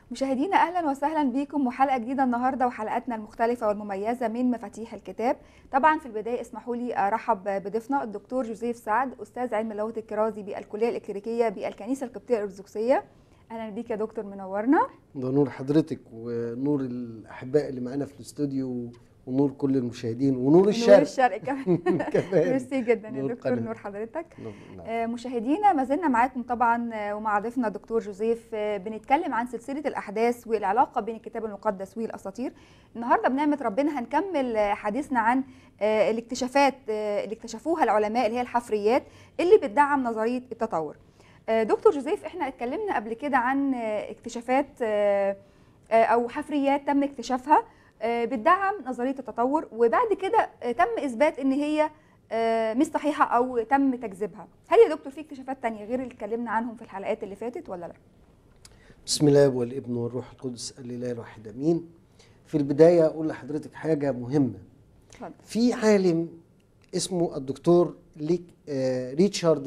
مشاهدينا اهلا وسهلا بكم وحلقه جديده النهارده وحلقاتنا المختلفه والمميزه من مفاتيح الكتاب. طبعا في البدايه اسمحوا لي ارحب بضيفنا الدكتور جوزيف سعد، استاذ علم اللغه الكرازي بالكليه الإكليريكية بالكنيسه القبطيه الارثوذكسيه. اهلا بيك يا دكتور، منورنا. ده نور حضرتك ونور الاحباء اللي معانا في الاستوديو ونور كل المشاهدين ونور الشرق. نور الشرق كمان. كمان ميرسي جدا يا دكتور، قناة. نور حضرتك. نعم. مشاهدينا ما زلنا معاكم طبعا ومع ضيفنا الدكتور جوزيف، بنتكلم عن سلسله الاحداث والعلاقه بين الكتاب المقدس والاساطير. النهارده بنعمه ربنا هنكمل حديثنا عن الاكتشافات اللي اكتشفوها العلماء، اللي هي الحفريات اللي بتدعم نظريه التطور. دكتور جوزيف، احنا اتكلمنا قبل كده عن اكتشافات او حفريات تم اكتشافها بتدعم نظريه التطور، وبعد كده تم اثبات ان هي مش صحيحه او تم تكذيبها. هل يا دكتور في اكتشافات تانية غير اللي اتكلمنا عنهم في الحلقات اللي فاتت ولا لا؟ بسم الله والابن والروح القدس الاله الواحد امين. في البدايه اقول لحضرتك حاجه مهمه. اتفضل. في عالم اسمه الدكتور ريتشارد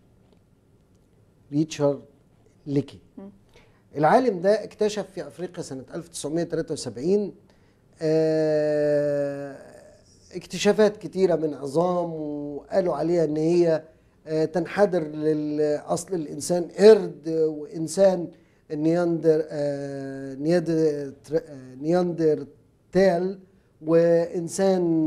ليكي. العالم ده اكتشف في افريقيا سنه 1973 اكتشافات كتيرة من عظام، وقالوا عليها ان هي تنحدر لأصل الإنسان قرد وإنسان نياندرتال وإنسان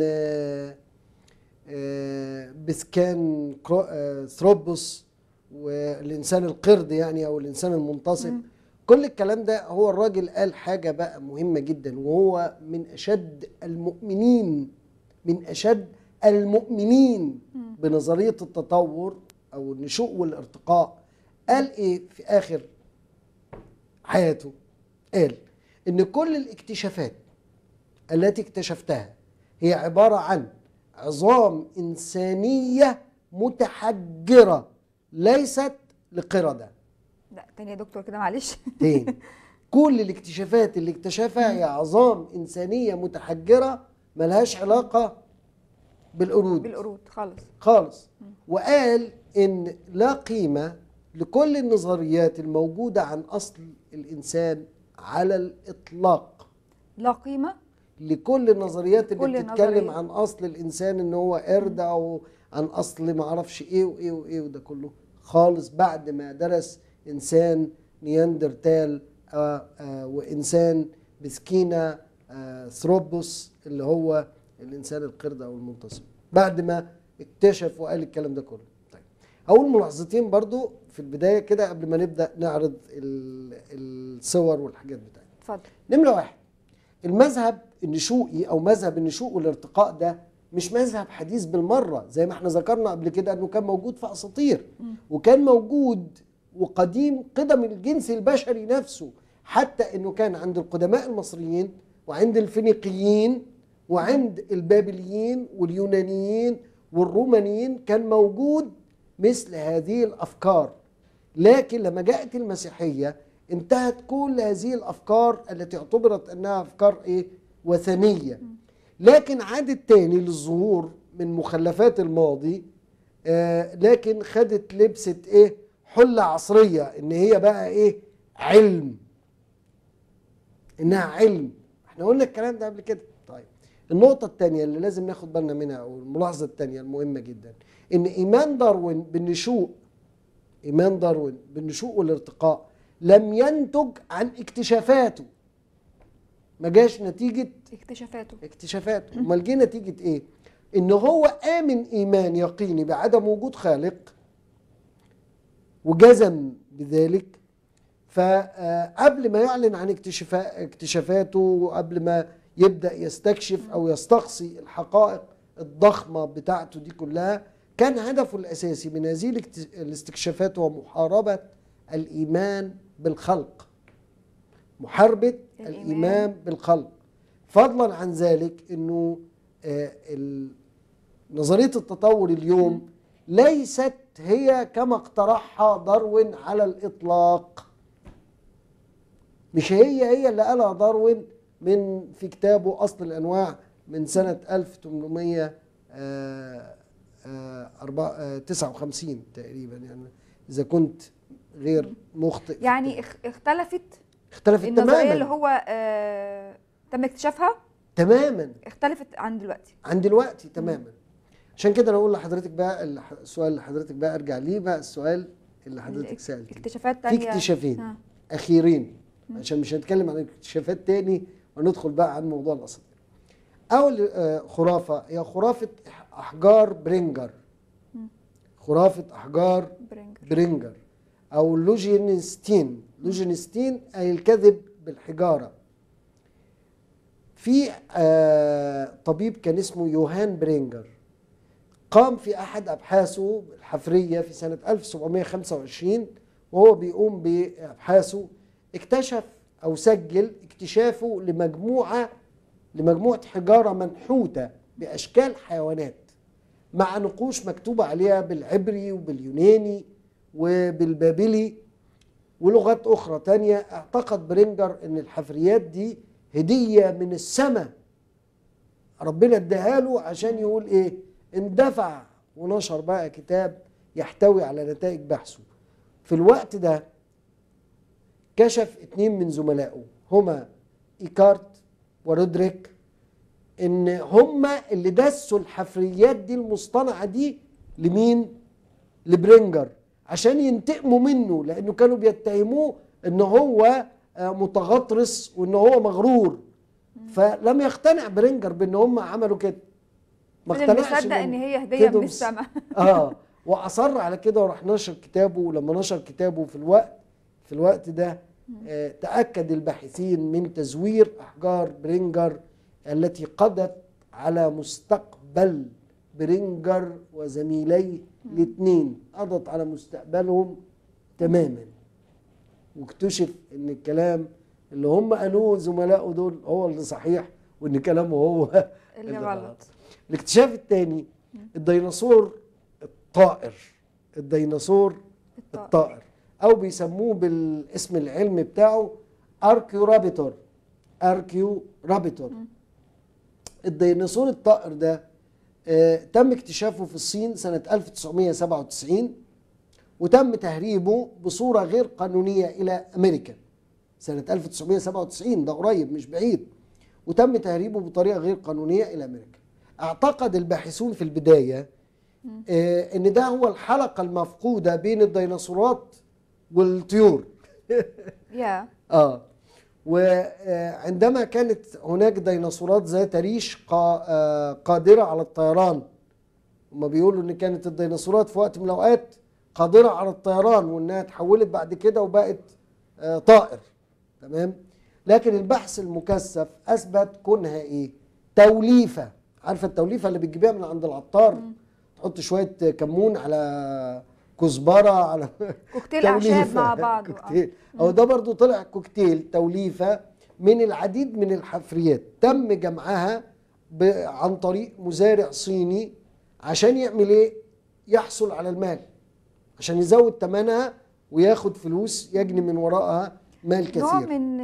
بسكان ثروبوس والإنسان القرد يعني أو الإنسان المنتصف. كل الكلام ده هو الراجل قال حاجة بقى مهمة جدا، وهو من أشد المؤمنين بنظرية التطور أو النشوء والارتقاء. قال إيه في آخر حياته؟ قال إن كل الاكتشافات التي اكتشفتها هي عبارة عن عظام إنسانية متحجرة ليست لقردة. لا تاني يا دكتور كده معلش. تاني، كل الاكتشافات اللي اكتشفها هي عظام إنسانية متحجرة ملهاش علاقة بالقرود خالص. وقال إن لا قيمة لكل النظريات الموجودة عن أصل الإنسان على الإطلاق. لا قيمة لكل النظريات اللي بتتكلم عن أصل الإنسان إن هو قرد أو عن أصل معرفش إيه وإيه وإيه وده كله خالص، بعد ما درس إنسان نياندرتال وإنسان بسكينة ثروبوس اللي هو الإنسان القرد أو المنتصف، بعد ما اكتشف وقال الكلام ده كله. طيب، أول ملاحظتين برضو في البداية كده قبل ما نبدأ نعرض الصور والحاجات بتاعتنا. اتفضل. نمرة واحد، المذهب النشوئي أو مذهب النشوء والارتقاء ده مش مذهب حديث بالمرة، زي ما احنا ذكرنا قبل كده أنه كان موجود في أساطير وكان موجود وقديم قدم الجنس البشري نفسه، حتى أنه كان عند القدماء المصريين وعند الفينيقيين وعند البابليين واليونانيين والرومانيين كان موجود مثل هذه الأفكار. لكن لما جاءت المسيحية انتهت كل هذه الأفكار التي اعتبرت أنها أفكار وثنية، لكن عادت تاني للظهور من مخلفات الماضي، لكن خدت لبسة حلة عصرية، ان هي بقى علم، انها علم. احنا قلنا الكلام ده قبل كده. طيب، النقطة التانية اللي لازم ناخد بالنا منها او الملاحظة التانية المهمة جدا، ان ايمان داروين بالنشوء والارتقاء لم ينتج عن اكتشافاته، ما جاش نتيجة اكتشافاته. امال جه نتيجة ايه؟ ان هو آمن ايمان يقيني بعدم وجود خالق وجزم بذلك، فقبل ما يعلن عن اكتشافاته وقبل ما يبدأ يستكشف او يستقصي الحقائق الضخمة بتاعته دي كلها، كان هدفه الاساسي من هذه الاستكشافات هو محاربة الايمان بالخلق، محاربة الإيمان بالخلق. فضلا عن ذلك أنه نظرية التطور اليوم ليست هي كما اقترحها داروين على الإطلاق. مش هي اللي قالها داروين في كتابه أصل الأنواع من سنة 1859 تقريبا، يعني إذا كنت غير مخطئ. يعني اختلفت اختلفت النظريه اللي تماما هو تم اكتشافها تماما اختلفت عن دلوقتي. عن دلوقتي تماما. عشان كده انا اقول لحضرتك بقى السؤال اللي حضرتك بقى ارجع ليه بقى، السؤال اللي حضرتك سالتيه. اكتشافات في تانية اكتشافين اخيرين، عشان مش هنتكلم عن اكتشافات تاني وندخل بقى عن موضوع الاساطير. اول خرافه هي خرافه احجار برينجر. خرافه احجار برينجر او لوجينستين. لوجينستين اي الكذب بالحجاره. في طبيب كان اسمه يوهان برينجر، قام في أحد أبحاثه الحفرية في سنة 1725 وهو بيقوم بأبحاثه اكتشف أو سجل اكتشافه لمجموعة حجارة منحوتة بأشكال حيوانات مع نقوش مكتوبة عليها بالعبري وباليوناني وبالبابلي ولغات أخرى تانية. اعتقد برينجر أن الحفريات دي هدية من السماء ربنا اداها له عشان يقول ايه، اندفع ونشر بقى كتاب يحتوي على نتائج بحثه. في الوقت ده كشف 2 من زملائه هما إيكارت ورودريك ان هما اللي دسوا الحفريات دي المصطنعة دي لمين؟ لبرينجر عشان ينتقموا منه، لانه كانوا بيتهموه ان هو متغطرس وان هو مغرور. فلم يقتنع برينجر بان هم عملوا كده، ما اقتنعش مصدق ان هي هديه من السماء. واصر على كده وراح نشر كتابه. ولما نشر كتابه في الوقت ده تاكد الباحثين من تزوير احجار برينجر التي قضت على مستقبل برينجر وزميليه الاثنين، قضت على مستقبلهم تماما. واكتشف ان الكلام اللي هم قالوه زملائه دول هو اللي صحيح وان كلامه هو اللي غلط. الاكتشاف الثاني الديناصور الطائر. الديناصور الطائر او بيسموه بالاسم العلمي بتاعه اركيورابيتور. اركيورابيتور. الديناصور الطائر ده تم اكتشافه في الصين سنة 1997 وتم تهريبه بصورة غير قانونية إلى أمريكا سنة 1997. ده قريب مش بعيد. وتم تهريبه بطريقة غير قانونية إلى أمريكا. اعتقد الباحثون في البداية إن ده هو الحلقة المفقودة بين الديناصورات والطيور. وعندما كانت هناك ديناصورات ذات ريش قادرة على الطيران، هما بيقولوا إن كانت الديناصورات في وقت من الأوقات قادرة على الطيران وإنها تحولت بعد كده وبقت طائر، تمام. لكن البحث المكثف أثبت كونها إيه؟ توليفة. عارفة التوليفة اللي بتجيبيها من عند العطار، تحط شوية كمون على كزبرة على كوكتيل أعشاب مع بعض. كوكتيل. أو ده برضو طلع كوكتيل توليفة من العديد من الحفريات تم جمعها عن طريق مزارع صيني عشان يعمل إيه؟ يحصل على المال، عشان يزود ثمنها وياخد فلوس يجني من وراءها مال كثير. نوع من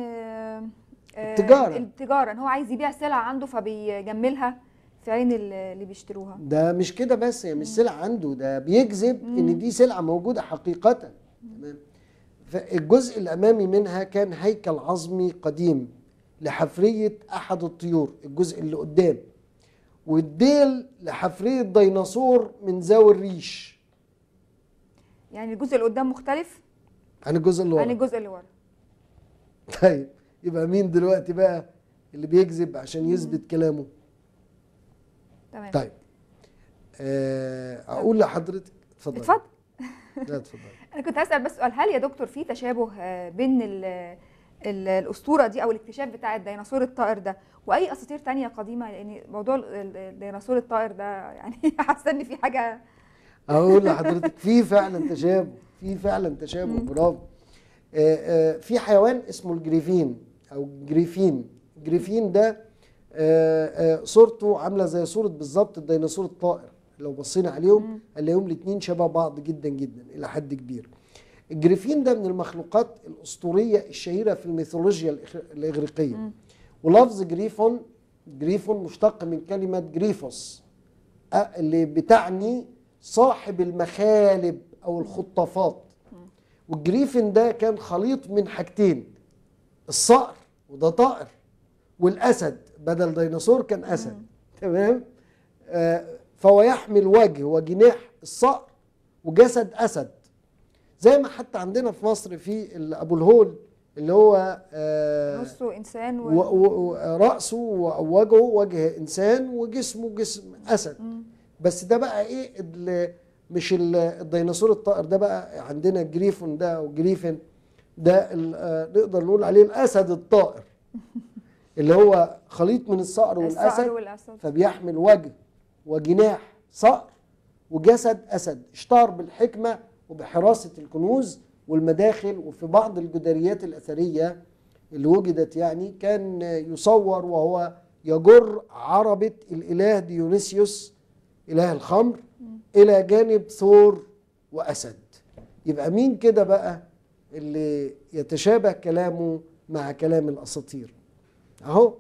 التجارة ان هو عايز يبيع سلعة عنده فبيجملها في عين اللي بيشتروها. ده مش كده بس، هي مش سلعة عنده، ده بيكذب ان دي سلعة موجودة حقيقة. تمام. فالجزء الامامي منها كان هيكل عظمي قديم لحفرية احد الطيور، الجزء اللي قدام، والديل لحفرية ديناصور من ذوي الريش. يعني الجزء اللي قدام مختلف عن الجزء اللي ورا. عن الجزء اللي ورا. طيب يبقى مين دلوقتي بقى اللي بيكذب عشان يثبت كلامه؟ تمام. طيب اقول لحضرتك اتفضل. لا اتفضل. انا كنت هسأل بس سؤال، هل يا دكتور في تشابه بين الاسطوره دي او الاكتشاف بتاع الديناصور الطائر ده واي اساطير تانية قديمه؟ لان موضوع الديناصور الطائر ده يعني حاسه ان في حاجه. اقول لحضرتك في فعلا تشابه، في فعلا تشابه. برافو. في حيوان اسمه الجريفين او جريفين. الجريفين ده صورته عامله زي صوره بالظبط الديناصور الطائر. لو بصينا عليهم هنلاقيهم الاثنين شبه بعض جدا جدا الى حد كبير. الجريفين ده من المخلوقات الاسطوريه الشهيره في الميثولوجيا الاغريقيه. ولفظ جريفون مشتق من كلمه جريفوس اللي بتعني صاحب المخالب او الخطافات. والجريفين ده كان خليط من حاجتين، الصقر وده طائر، والاسد بدل ديناصور كان اسد. تمام. فهو يحمل وجه وجناح الصقر وجسد اسد، زي ما حتى عندنا في مصر في ابو الهول اللي هو نصه انسان وراسه ووجهه وجه انسان وجسمه جسم اسد. بس ده بقى ايه مش الديناصور الطائر، ده بقى عندنا الجريفون ده او جريفن ده نقدر نقول عليه الاسد الطائر اللي هو خليط من الصقر والاسد. فبيحمل وجه وجناح صقر وجسد اسد، اشتهر بالحكمه وبحراسه الكنوز والمداخل، وفي بعض الجداريات الاثريه اللي وجدت يعني كان يصور وهو يجر عربه الاله ديونيسيوس اله الخمر الى جانب ثور واسد. يبقى مين كده بقى اللي يتشابه كلامه مع كلام الاساطير؟ اهو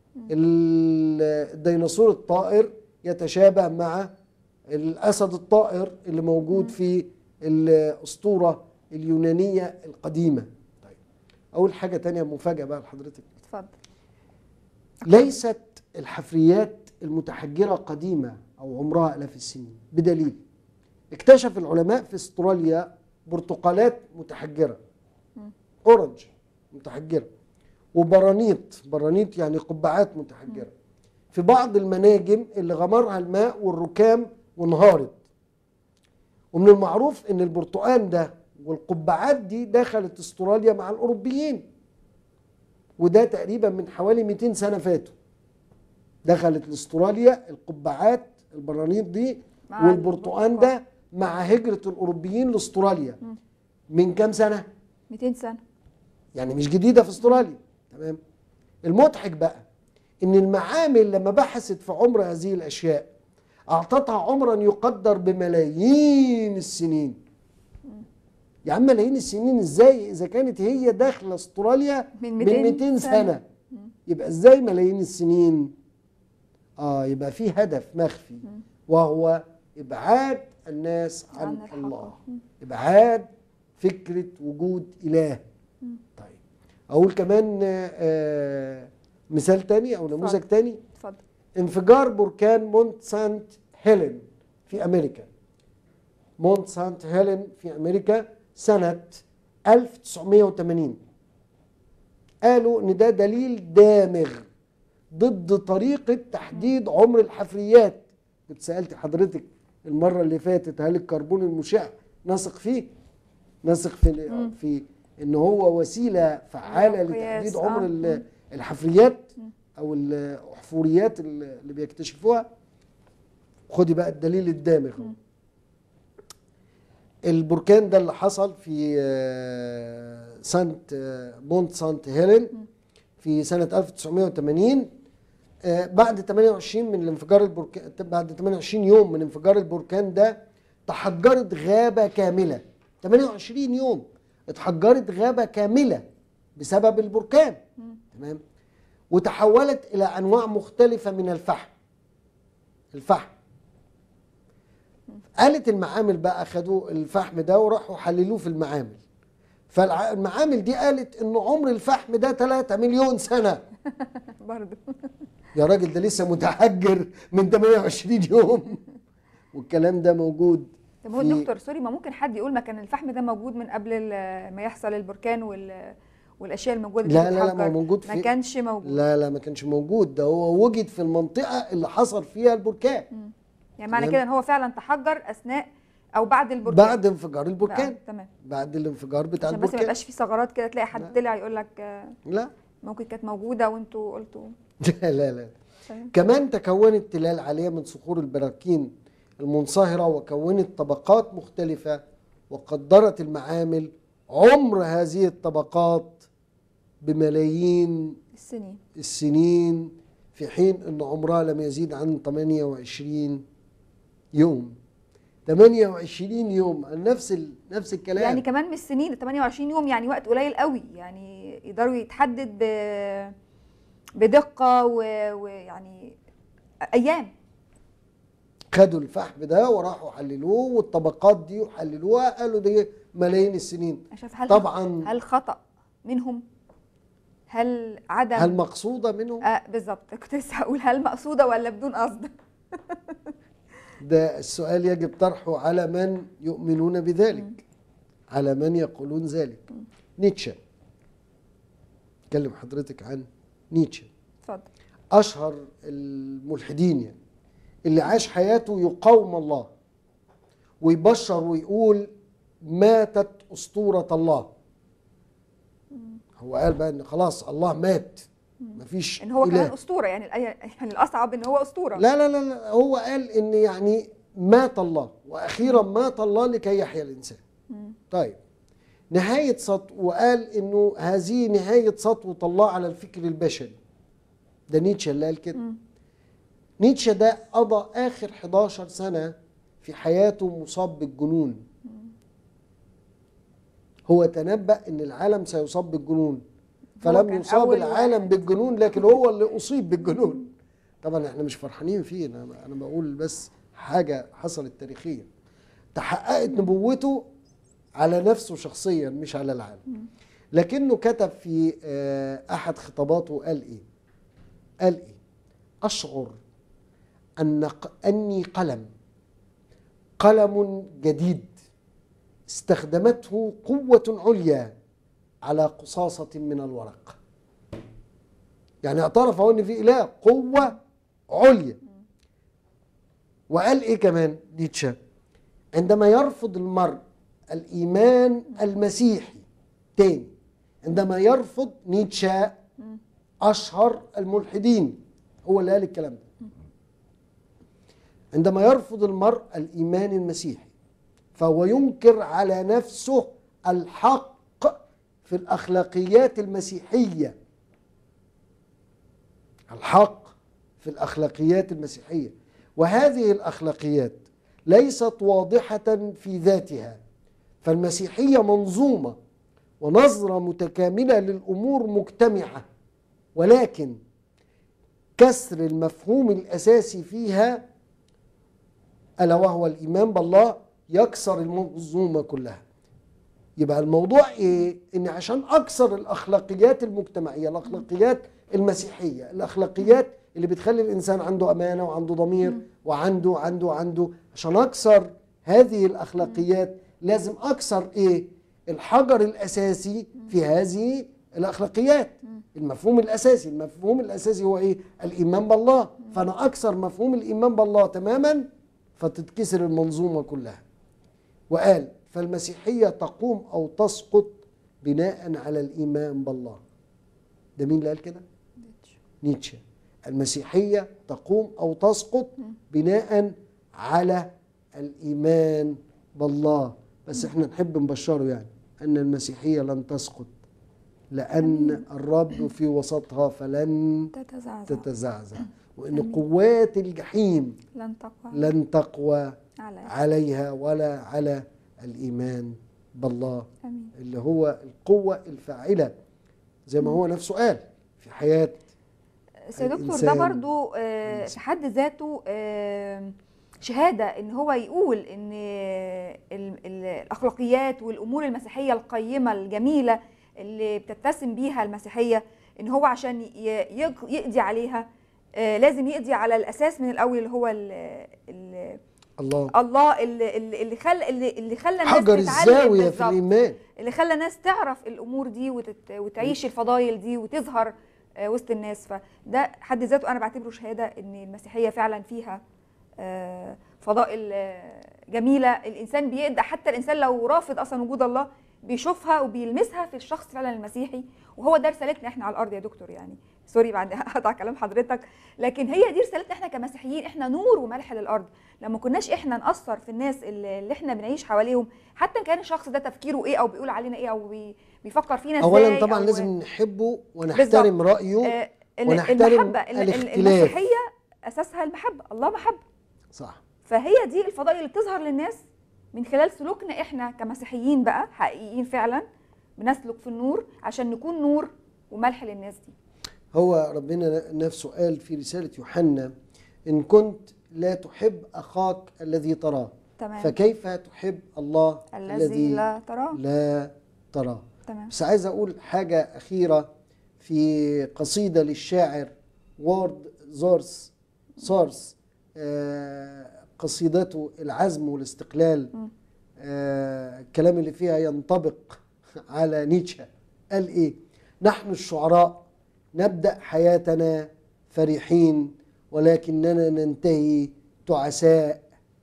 الديناصور الطائر يتشابه مع الاسد الطائر اللي موجود في الاسطوره اليونانيه القديمه. طيب اول حاجه تانية مفاجاه بقى لحضرتك. اتفضل. ليست الحفريات المتحجره قديمه او عمرها الاف السنين، بدليل اكتشف العلماء في استراليا برتقالات متحجره، اورنج متحجره، وبرانيط يعني قبعات متحجره في بعض المناجم اللي غمرها الماء والركام وانهارت. ومن المعروف ان البرتقال ده والقبعات دي دخلت استراليا مع الاوروبيين، وده تقريبا من حوالي 200 سنه فاتوا. دخلت لاستراليا القبعات البرانيط دي والبرتقال ده مع هجره الاوروبيين لاستراليا من كام سنه؟ 200 سنه، يعني مش جديده في استراليا. تمام. المضحك بقى ان المعامل لما بحثت في عمر هذه الاشياء اعطتها عمرا يقدر بملايين السنين. يا عم ملايين السنين ازاي اذا كانت هي داخله استراليا من 200 سنه؟ يبقى ازاي ملايين السنين؟ يبقى في هدف مخفي، وهو ابعاد الناس عن الله، ابعاد فكره وجود اله. طيب اقول كمان مثال تاني او نموذج تاني. اتفضل. انفجار بركان مونت سانت هيلين في امريكا. مونت سانت هيلين في امريكا سنه 1980. قالوا ان ده دليل دامغ ضد طريقه تحديد عمر الحفريات. كنت سالت حضرتك المره اللي فاتت هل الكربون المشع نثق فيه؟ نثق في ان هو وسيله فعاله لتحديد عمر الحفريات او الاحفوريات اللي بيكتشفوها. خدي بقى الدليل الدامغ. البركان ده اللي حصل في مونت سانت هيلين في سنه 1980 بعد 28 من الانفجار البركان، بعد 28 يوم من انفجار البركان ده تحجرت غابه كامله. 28 يوم اتحجرت غابه كامله بسبب البركان. تمام. وتحولت الى انواع مختلفه من الفحم. قالت المعامل بقى خدوا الفحم ده وراحوا حللوه في المعامل، فالمعامل دي قالت ان عمر الفحم ده 3 مليون سنه. برضه يا راجل ده لسه متحجر من 28 يوم والكلام ده موجود. طب هو دكتور سوري، ما ممكن حد يقول ما كان الفحم ده موجود من قبل ما يحصل البركان والاشياء الموجوده دي؟ لا ما موجود ما كانش موجود. لا ما كانش موجود، ده هو وجد في المنطقه اللي حصل فيها البركان. يعني معنى كده ان هو فعلا تحجر اثناء او بعد البركان، بعد انفجار البركان. تمام. بعد الانفجار بتاع عشان البركان، بس ما يبقاش في ثغرات كده تلاقي حد طلع يقول لك لا ممكن كانت موجوده وانتوا قلتوا. لا كمان تكونت تلال عاليه من صخور البراكين المنصهره وكونت طبقات مختلفه، وقدرت المعامل عمر هذه الطبقات بملايين السنين في حين ان عمرها لم يزيد عن 28 يوم. 28 يوم نفس الكلام. يعني كمان من السنين 28 يوم يعني وقت قليل قوي، يعني يقدروا يتحدد بدقه ويعني ايام. خدوا الفحم ده وراحوا حللوه والطبقات دي وحللوها، قالوا دي ملايين السنين. طبعا هل خطأ منهم؟ هل عدم هل مقصودة منه؟ بالظبط، كنت لسه هقول هل مقصودة ولا بدون قصد؟ ده السؤال يجب طرحه على من يؤمنون بذلك، على من يقولون ذلك. نيتشه، اتكلم حضرتك عن نيتشه، اتفضل. أشهر الملحدين يعني، اللي عاش حياته يقاوم الله ويبشر ويقول ماتت أسطورة الله. هو قال بقى ان خلاص الله مات، مفيش ان هو إله. كمان اسطوره، يعني يعني الاصعب ان هو اسطوره. لا لا لا لا، هو قال ان يعني مات الله واخيرا مات الله لكي يحيا الانسان. طيب، نهايه سطو، وقال انه هذه نهايه سطوه الله على الفكر البشري. ده نيتشه اللي قال كده. نيتشه ده قضى اخر 11 سنه في حياته مصاب بالجنون. هو تنبأ ان العالم سيصاب بالجنون، فلم يصاب العالم بالجنون، لكن هو اللي اصيب بالجنون. طبعا احنا مش فرحانين فيه، انا بقول بس حاجه حصلت تاريخيا. تحققت نبوته على نفسه شخصيا مش على العالم. لكنه كتب في احد خطاباته قال ايه؟ قال ايه؟ اشعر اني قلم جديد استخدمته قوة عليا على قصاصة من الورق. يعني اعترف ان في اله قوة عليا. وقال ايه كمان نيتشه؟ عندما يرفض المرء الايمان المسيحي، تاني عندما يرفض نيتشه اشهر الملحدين، هو اللي قال الكلام ده، عندما يرفض المرء الايمان المسيحي فهو ينكر على نفسه الحق في الأخلاقيات المسيحية. الحق في الأخلاقيات المسيحية، وهذه الأخلاقيات ليست واضحة في ذاتها، فالمسيحية منظومة ونظرة متكاملة للأمور مجتمعة، ولكن كسر المفهوم الأساسي فيها ألا وهو الإيمان بالله يكسر المنظومة كلها. يبقى الموضوع ايه؟ ان عشان اكسر الاخلاقيات المجتمعية، الاخلاقيات المسيحية، الاخلاقيات اللي بتخلي الانسان عنده امانة وعنده ضمير وعنده عشان اكسر هذه الاخلاقيات لازم اكسر ايه؟ الحجر الاساسي في هذه الاخلاقيات. المفهوم الاساسي هو ايه؟ الايمان بالله. فانا اكسر مفهوم الايمان بالله تماما فتتكسر المنظومة كلها. وقال فالمسيحية تقوم أو تسقط بناء على الإيمان بالله. ده مين اللي قال كده؟ نيتشه. المسيحية تقوم أو تسقط بناء على الإيمان بالله. بس احنا نحب نبشره يعني أن المسيحية لن تسقط، لأن الرب في وسطها فلن تتزعزع، وأن قوات الجحيم لن تقوى عليها ولا على الإيمان بالله. أمين. اللي هو القوة الفاعلة زي ما هو نفسه قال في حياة سيد دكتور. ده برضو في حد ذاته شهادة ان هو يقول ان الأخلاقيات والأمور المسيحية القيمة الجميلة اللي بتتسم بيها المسيحية، ان هو عشان يقضي عليها لازم يقضي على الأساس من الأول اللي هو الله اللي خلى الناس حجر الزاوية في الإيمان، اللي خلى الناس تعرف الأمور دي وتعيش الفضائل دي وتظهر وسط الناس. فده حد ذاته أنا بعتبره شهادة إن المسيحية فعلا فيها فضائل جميلة. الإنسان بيقدر، حتى الإنسان لو رافض أصلا وجود الله بيشوفها وبيلمسها في الشخص فعلا المسيحي. وهو ده رسالتنا احنا على الأرض يا دكتور، يعني سوري بعد هقطع كلام حضرتك، لكن هي دي رسالتنا احنا كمسيحيين. احنا نور وملح للأرض. لما كناش احنا نأثر في الناس اللي احنا بنعيش حواليهم، حتى كان الشخص ده تفكيره ايه او بيقول علينا ايه او بيفكر فينا ازاي، اولا طبعا لازم نحبه ونحترم رأيه ونحترم الاختلاف. المسيحية اساسها المحبة، الله محبة، صح. فهي دي الفضائل اللي بتظهر للناس من خلال سلوكنا احنا كمسيحيين بقى حقيقيين فعلا، بنسلك في النور عشان نكون نور وملح للناس دي. هو ربنا نفسه قال في رسالة يوحنا إن كنت لا تحب أخاك الذي تراه، تمام. فكيف تحب الله الذي لا تراه. تراه. تمام. بس عايز أقول حاجة أخيرة في قصيدة للشاعر وورد سورس، قصيدته العزم والاستقلال، الكلام اللي فيها ينطبق على نيتشه. قال ايه؟ نحن الشعراء نبدأ حياتنا فرحين ولكننا ننتهي تعساء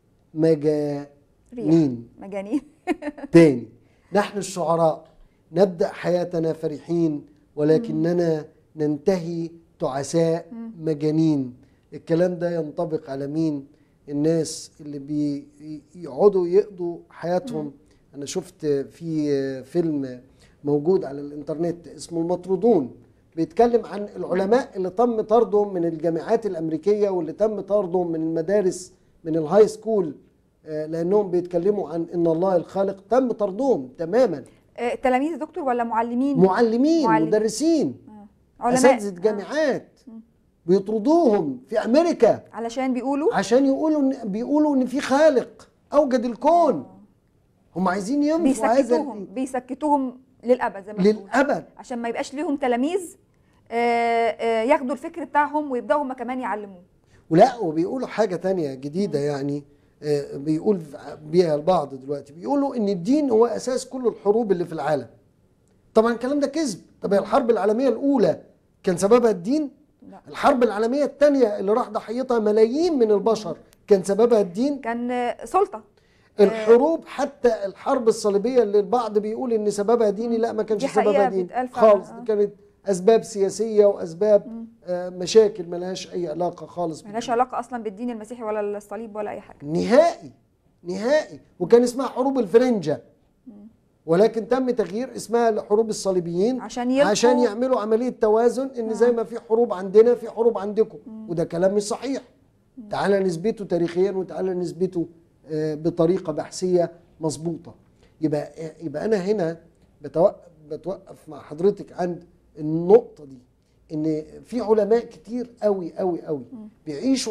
مجانين. تاني، نحن الشعراء نبدأ حياتنا فرحين ولكننا ننتهي تعساء مجانين. الكلام ده ينطبق على مين؟ الناس اللي بيقعدوا يقضوا حياتهم. أنا شفت في فيلم موجود على الإنترنت اسمه المطرودون، بيتكلم عن العلماء اللي تم طردهم من الجامعات الأمريكية واللي تم طردهم من المدارس، من الهاي سكول، لأنهم بيتكلموا عن إن الله الخالق. تم طردهم تماما. تلاميذ دكتور ولا معلمين؟ معلمين. مدرسين، أساتذة جامعات بيطردوهم في أمريكا علشان بيقولوا إن في خالق أوجد الكون. هم عايزين ينفوا هذا، بيسكتوهم للأبد زي ما للأبد، عشان ما يبقاش ليهم تلاميذ ياخدوا الفكر بتاعهم ويبدأوا هم كمان يعلموه. ولا وبيقولوا حاجة تانية جديدة يعني بيقول بيها البعض دلوقتي، بيقولوا ان الدين هو اساس كل الحروب اللي في العالم. طبعا الكلام ده كذب. طب الحرب العالمية الاولى كان سببها الدين؟ لا. الحرب العالمية الثانية اللي راح ضحيتها ملايين من البشر كان سببها الدين؟ كان سلطة. الحروب حتى الحرب الصليبية اللي البعض بيقول ان سببها ديني، لا ما كانش سببها ديني خالص. كانت اسباب سياسية واسباب مشاكل ملهاش اي علاقة خالص، ملهاش علاقة اصلا بالدين المسيحي ولا الصليب ولا اي حاجة نهائي. وكان اسمها حروب الفرنجة، ولكن تم تغيير اسمها لحروب الصليبيين عشان يعملوا عملية توازن، ان زي ما في حروب عندنا في حروب عندكم. وده كلام مش صحيح. تعالى نثبته تاريخيا وتعالى نثبته بطريقة بحثية مظبوطة. يبقى أنا هنا بتوقف مع حضرتك عند النقطة دي، إن في علماء كتير قوي قوي قوي بيعيشوا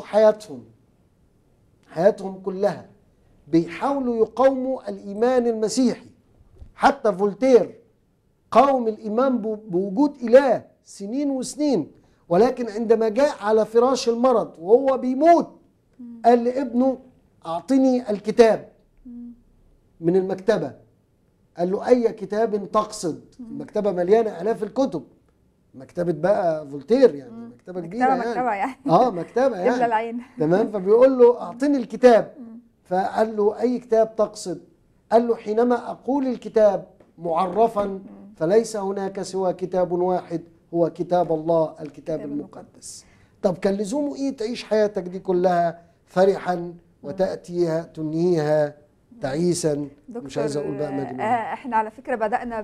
حياتهم كلها بيحاولوا يقاوموا الإيمان المسيحي. حتى فولتير قاوم الإيمان بوجود إله سنين وسنين، ولكن عندما جاء على فراش المرض وهو بيموت قال لابنه أعطني الكتاب من المكتبة. قال له أي كتاب تقصد؟ المكتبة مليانة آلاف الكتب، مكتبة بقى فولتير يعني مكتبة كبيرة مكتبة يعني مكتبة يعني العين. تمام. فبيقول له أعطني الكتاب، فقال له أي كتاب تقصد؟ قال له حينما أقول الكتاب معرفا فليس هناك سوى كتاب واحد هو كتاب الله الكتاب المقدس. طب كان لزومه إيه تعيش حياتك دي كلها فرحا وتأتيها تنهيها تعيسا؟ مش عايز أقول بقى مجنون. احنا على فكرة بدأنا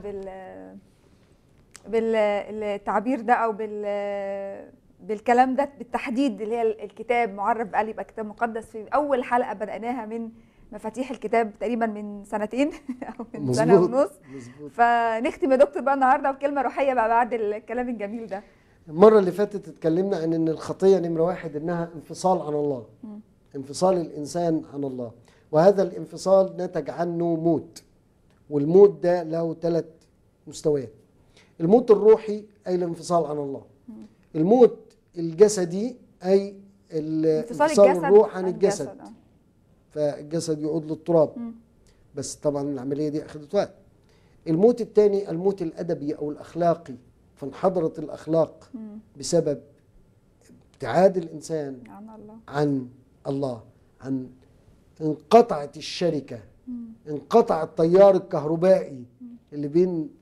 بالتعبير ده أو بالكلام ده بالتحديد، اللي هي الكتاب معرف بقى يبقى كتاب مقدس. في أول حلقة بدأناها من مفاتيح الكتاب تقريبا من سنتين أو من سنة ونص. فنختم يا دكتور بقى النهاردة بكلمة روحية بقى بعد الكلام الجميل ده. المرة اللي فاتت اتكلمنا عن ان الخطية نمرة واحد انها انفصال عن الله، انفصال الانسان عن الله، وهذا الانفصال نتج عنه موت. والموت ده له 3 مستويات. الموت الروحي اي الانفصال عن الله، الموت الجسدي اي انفصال الروح عن الجسد، فالجسد يعود للتراب. بس طبعا العملية دي اخذت وقت. الموت الثاني الموت الادبي او الاخلاقي، فانحدرت الاخلاق بسبب ابتعاد الانسان عن الله، انقطعت الشركة، انقطع التيار الكهربائي اللي بين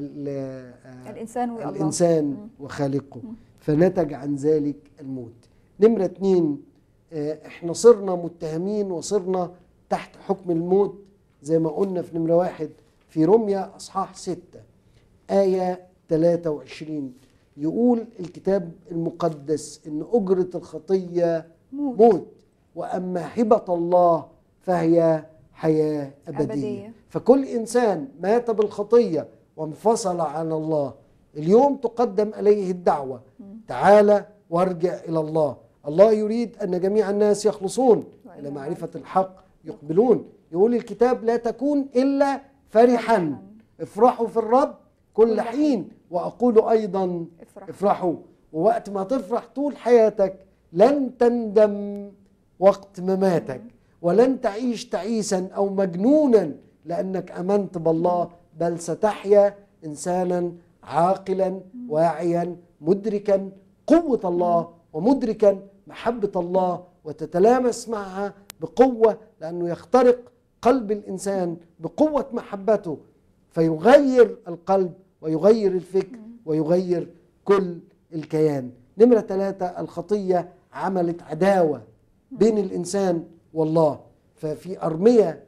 الإنسان وخالقه، فنتج عن ذلك الموت. نمرة 2 احنا صرنا متهمين وصرنا تحت حكم الموت زي ما قلنا في نمرة 1 في رمية أصحاح 6 آية 23 يقول الكتاب المقدس إن أجرة الخطية موت، وأما هبة الله فهي حياة أبدية. فكل إنسان مات بالخطية وانفصل عن الله اليوم تقدم عليه الدعوة، تعالى وارجع إلى الله. الله يريد أن جميع الناس يخلصون إلى معرفة الحق يقبلون. يقول الكتاب لا تكون إلا فرحا، افرحوا في الرب كل حين وأقول أيضا افرحوا. ووقت ما تفرح طول حياتك لن تندم وقت مماتك، ولن تعيش تعيسا أو مجنونا لأنك أمنت بالله، بل ستحيا إنسانا عاقلا واعيا مدركا قوة الله ومدركا محبة الله، وتتلامس معها بقوة، لأنه يخترق قلب الإنسان بقوة محبته فيغير القلب ويغير الفكر ويغير كل الكيان. نمرة 3، الخطية عملت عداوة بين الإنسان والله. ففي أرمية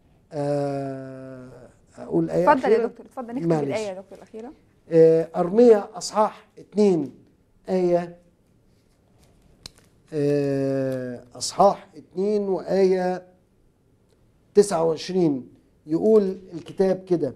أقول آية اتفضل يا دكتور، اتفضل نختم بالآية يا دكتور الأخيرة. أرمية أصحاح 2 آية أصحاح 2 وآية 29 يقول الكتاب كده: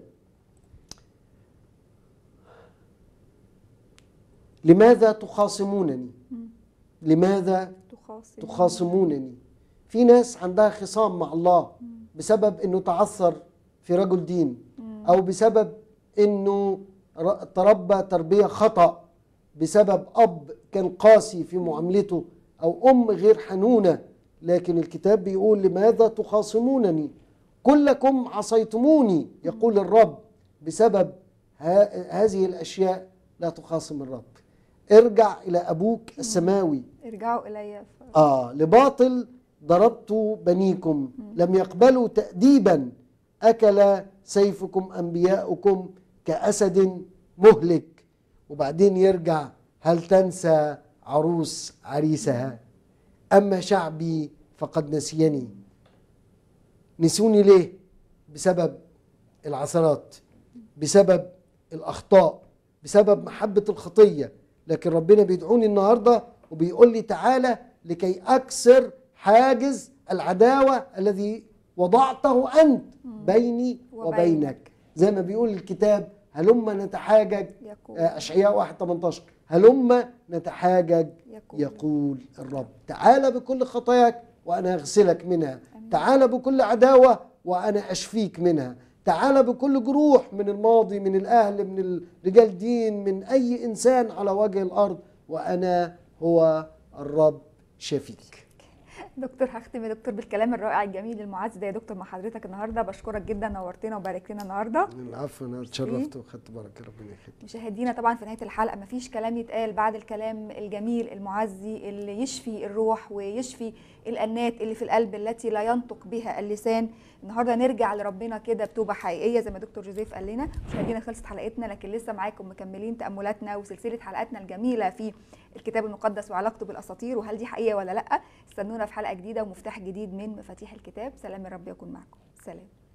لماذا تخاصمونني؟ لماذا تخاصمونني؟ في ناس عندها خصام مع الله بسبب انه تعثر في رجل دين، او بسبب انه تربى تربية خطأ، بسبب اب كان قاسي في معاملته، او ام غير حنونة. لكن الكتاب بيقول: لماذا تخاصمونني؟ كلكم عصيتموني يقول الرب. بسبب هذه الاشياء لا تخاصم الرب. ارجع إلى أبوك السماوي. ارجعوا إلي. لباطل ضربت بنيكم، لم يقبلوا تأديبا، أكل سيفكم أنبياؤكم كأسد مهلك. وبعدين يرجع: هل تنسى عروس عريسها؟ أما شعبي فقد نسيني. نسوني ليه؟ بسبب العثرات، بسبب الأخطاء، بسبب محبة الخطية. لكن ربنا بيدعوني النهاردة وبيقول لي: تعالى لكي أكسر حاجز العداوة الذي وضعته أنت بيني وبينك. زي ما بيقول الكتاب: هلما نتحاجج، أشعياء 1:18، هلما نتحاجج يقول الرب. تعالى بكل خطاياك وأنا أغسلك منها، تعالى بكل عداوة وأنا أشفيك منها، تعالى بكل جروح من الماضي، من الأهل، من رجال دين، من أي إنسان على وجه الأرض، وأنا هو الرب شفيك. دكتور، هختم يا دكتور بالكلام الرائع الجميل المعز ده يا دكتور مع حضرتك النهارده. بشكرك جدا، نورتنا وباركتنا النهارده. العفو، انا اتشرفت وخدت بركه. ربنا يخليك. مشاهدينا، طبعا في نهايه الحلقه مفيش كلام يتقال بعد الكلام الجميل المعزي اللي يشفي الروح ويشفي الانات اللي في القلب التي لا ينطق بها اللسان. النهارده نرجع لربنا كده بتوبه حقيقيه زي ما دكتور جوزيف قال لنا. مشاهدينا، خلصت حلقتنا، لكن لسه معاكم مكملين تاملاتنا وسلسله حلقاتنا الجميله في الكتاب المقدس وعلاقته بالاساطير، وهل دي حقيقه ولا لا. استنونا في حلقه جديده ومفتاح جديد من مفاتيح الكتاب. سلام الرب يكون معكم. سلام.